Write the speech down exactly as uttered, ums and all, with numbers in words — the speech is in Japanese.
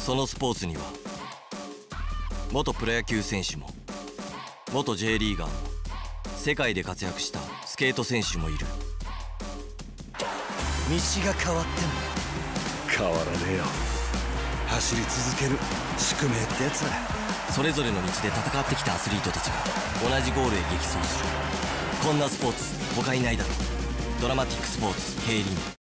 そのスポーツには元プロ野球選手も元 J リーガーも世界で活躍したスケート選手もいる。道が変わっても変わらねえよ。走り続ける宿命ってやつだ。 それぞれの道で戦ってきたアスリートたちが同じゴールへ激走する。こんなスポーツ他いないだろう。ドラマティックスポーツ競輪。